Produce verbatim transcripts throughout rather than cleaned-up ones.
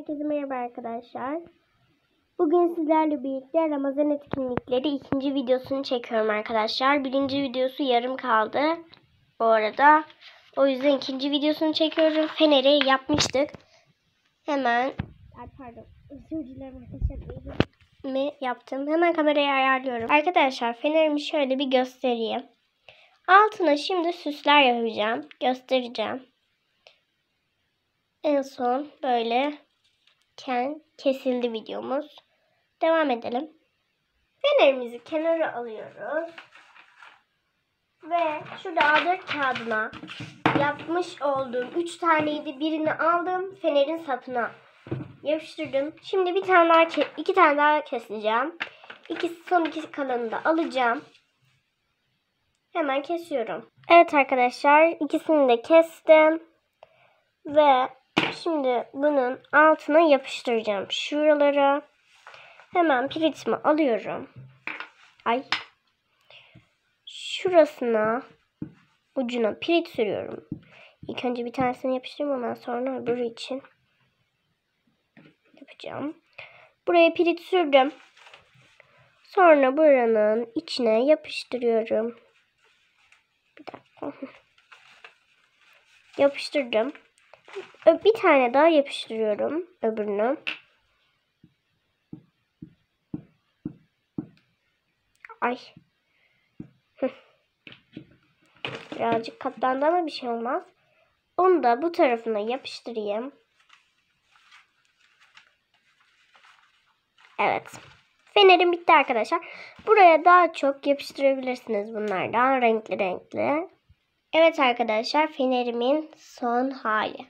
Herkese merhaba arkadaşlar. Bugün sizlerle birlikte Ramazan etkinlikleri ikinci videosunu çekiyorum arkadaşlar. Birinci videosu yarım kaldı bu arada. O yüzden ikinci videosunu çekiyorum. Feneri yapmıştık. Hemen Ay pardon özür dilerim arkadaşlar. Mi yaptım. Hemen kamerayı ayarlıyorum. Arkadaşlar fenerimi şöyle bir göstereyim. Altına şimdi süsler yapacağım. Göstereceğim. En son böyle kesildi videomuz. Devam edelim. Fenerimizi kenara alıyoruz. Ve şurada A dört kağıdına yapmış olduğum üç taneydi. Birini aldım. Fenerin sapına yapıştırdım. Şimdi bir tane daha, iki tane daha keseceğim. İkisi, son ikisi kalanını da alacağım. Hemen kesiyorum. Evet arkadaşlar, ikisini de kestim. Ve şimdi bunun altına yapıştıracağım şuralara. Hemen piritimi alıyorum. Ay. Şurasına ucuna pirit sürüyorum. İlk önce bir tanesini yapıştırayım, ondan sonra öbürü için yapacağım. Buraya pirit sürdüm. Sonra buranın içine yapıştırıyorum. Bir dakika. Yapıştırdım. Bir tane daha yapıştırıyorum öbürünü. Ay. Birazcık katlandı ama bir şey olmaz. Onu da bu tarafına yapıştırayım. Evet. Fenerim bitti arkadaşlar. Buraya daha çok yapıştırabilirsiniz bunlardan. Renkli renkli. Evet arkadaşlar, fenerimin son hali.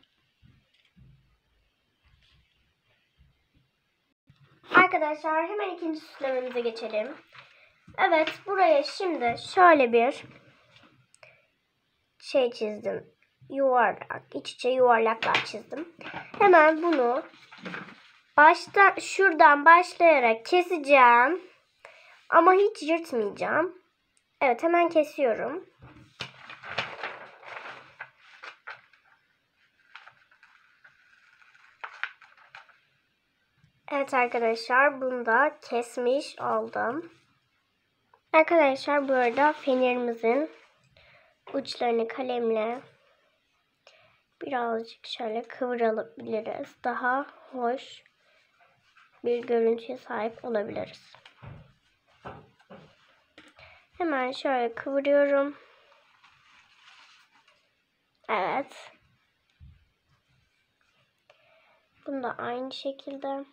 Arkadaşlar hemen ikinci süslememize geçelim. Evet, buraya şimdi şöyle bir şey çizdim. Yuvarlak, iç içe yuvarlaklar çizdim. Hemen bunu başta şuradan başlayarak keseceğim. Ama hiç yırtmayacağım. Evet, hemen kesiyorum. Evet arkadaşlar, bunu da kesmiş oldum. Arkadaşlar bu arada fenerimizin uçlarını kalemle birazcık şöyle kıvırabiliriz. Daha hoş bir görüntüye sahip olabiliriz. Hemen şöyle kıvırıyorum. Evet. Bunu da aynı şekilde.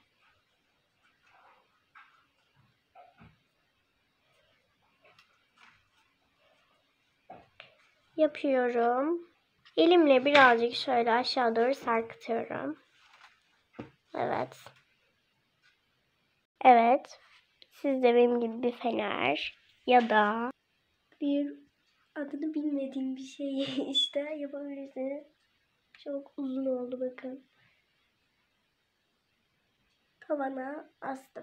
Yapıyorum. Elimle birazcık şöyle aşağı doğru sarkıtıyorum. Evet. Evet. Siz de benim gibi bir fener ya da bir adını bilmediğim bir şey işte yapabilirsiniz. Çok uzun oldu bakın. Tavana astım.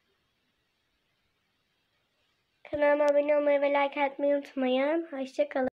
Kanalıma abone olmayı ve like atmayı unutmayın. Hoşça kalın.